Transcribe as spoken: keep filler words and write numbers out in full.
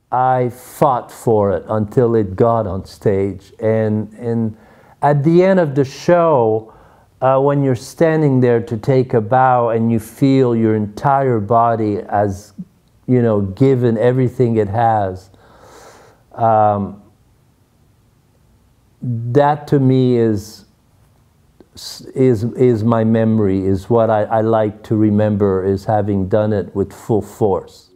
I fought for it until it got on stage. And, and at the end of the show, uh, when you're standing there to take a bow and you feel your entire body as, you know, given everything it has, um, that to me is, is, is my memory, is what I, I like to remember, is having done it with full force.